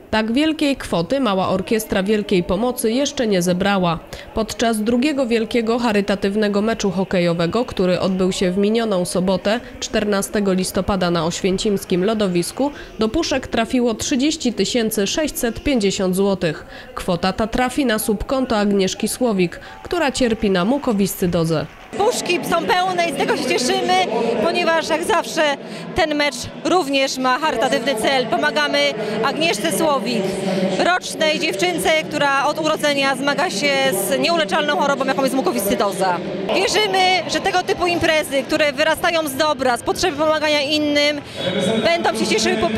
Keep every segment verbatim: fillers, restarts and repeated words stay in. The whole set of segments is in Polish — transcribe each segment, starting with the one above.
Tak wielkiej kwoty Mała Orkiestra Wielkiej Pomocy jeszcze nie zebrała. Podczas drugiego wielkiego charytatywnego meczu hokejowego, który odbył się w minioną sobotę, czternastego listopada na oświęcimskim lodowisku, do puszek trafiło trzydzieści tysięcy sześćset pięćdziesiąt złotych. Kwota ta trafi na subkonto Agnieszki Słowik, która cierpi na mukowiscydozę. Puszki są pełne i z tego się cieszymy, ponieważ jak zawsze ten mecz również ma charytatywny cel. Pomagamy Agnieszce Słowik, rocznej dziewczynce, która od urodzenia zmaga się z nieuleczalną chorobą, jaką jest mukowiscydoza. Wierzymy, że tego typu imprezy, które wyrastają z dobra, z potrzeby pomagania innym, będą się cieszyły po,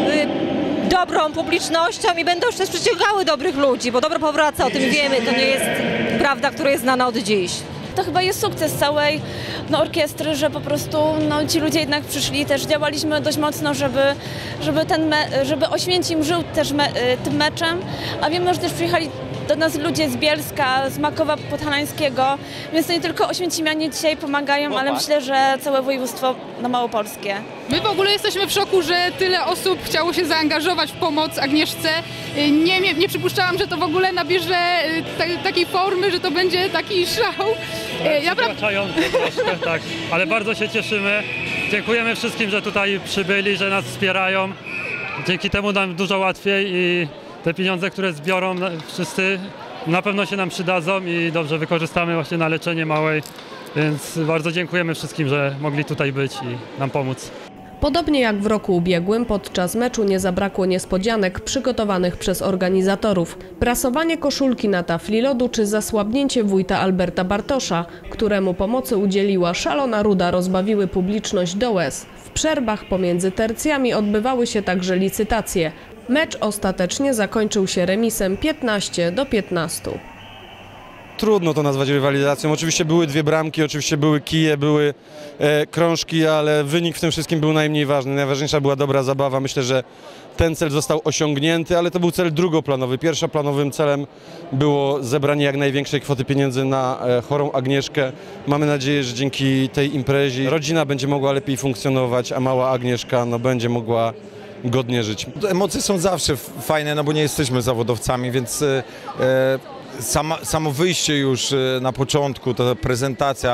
dobrą publicznością i będą też przyciągały dobrych ludzi, bo dobro powraca, o tym wiemy, to nie jest prawda, która jest znana od dziś. To chyba jest sukces całej no, orkiestry, że po prostu no, ci ludzie jednak przyszli, też działaliśmy dość mocno, żeby, żeby, ten me, żeby Oświęcim żył też me, tym meczem, a wiemy, że też przyjechali do nas ludzie z Bielska, z Makowa Podhalańskiego, więc to nie tylko oświęcimianie dzisiaj pomagają, ale myślę, że całe województwo no, małopolskie. My w ogóle jesteśmy w szoku, że tyle osób chciało się zaangażować w pomoc Agnieszce. Nie, nie, nie przypuszczałam, że to w ogóle nabierze ta, takiej formy, że to będzie taki szał. Ja Przekraczający troszkę, tak, ale bardzo się cieszymy. Dziękujemy wszystkim, że tutaj przybyli, że nas wspierają. Dzięki temu nam dużo łatwiej i te pieniądze, które zbiorą wszyscy, na pewno się nam przydadzą i dobrze wykorzystamy właśnie na leczenie Małej. Więc bardzo dziękujemy wszystkim, że mogli tutaj być i nam pomóc. Podobnie jak w roku ubiegłym, podczas meczu nie zabrakło niespodzianek przygotowanych przez organizatorów. Prasowanie koszulki na tafli lodu czy zasłabnięcie wójta Alberta Bartosza, któremu pomocy udzieliła szalona ruda, rozbawiły publiczność do łez. W przerwach pomiędzy tercjami odbywały się także licytacje. Mecz ostatecznie zakończył się remisem piętnaście do piętnastu. Trudno to nazwać rywalizacją. Oczywiście były dwie bramki, oczywiście były kije, były e, krążki, ale wynik w tym wszystkim był najmniej ważny. Najważniejsza była dobra zabawa. Myślę, że ten cel został osiągnięty, ale to był cel drugoplanowy. Pierwszoplanowym celem było zebranie jak największej kwoty pieniędzy na e, chorą Agnieszkę. Mamy nadzieję, że dzięki tej imprezie rodzina będzie mogła lepiej funkcjonować, a mała Agnieszka no, będzie mogła godnie żyć. Emocje są zawsze fajne, no bo nie jesteśmy zawodowcami, więc e, Sama, samo wyjście już na początku, ta prezentacja,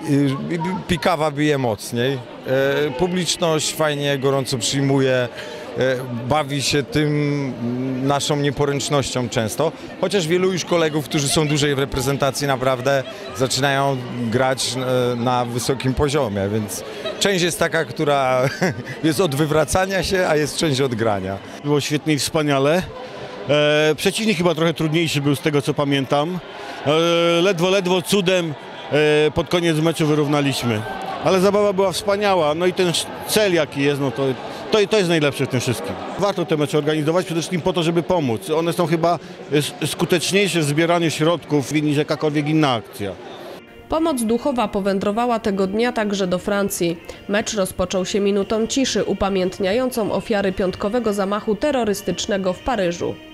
pikawa bije mocniej. Publiczność fajnie, gorąco przyjmuje, bawi się tym naszą nieporęcznością często. Chociaż wielu już kolegów, którzy są dłużej w reprezentacji, naprawdę zaczynają grać na wysokim poziomie, więc część jest taka, która jest od wywracania się, a jest część od grania. Było świetnie i wspaniale. E, przeciwnik chyba trochę trudniejszy był z tego, co pamiętam. E, ledwo, ledwo cudem e, pod koniec meczu wyrównaliśmy. Ale zabawa była wspaniała, no i ten cel jaki jest, no to, to, to jest najlepsze w tym wszystkim. Warto te mecze organizować przede wszystkim po to, żeby pomóc. One są chyba skuteczniejsze w zbieraniu środków niż jakakolwiek inna akcja. Pomoc duchowa powędrowała tego dnia także do Francji. Mecz rozpoczął się minutą ciszy upamiętniającą ofiary piątkowego zamachu terrorystycznego w Paryżu.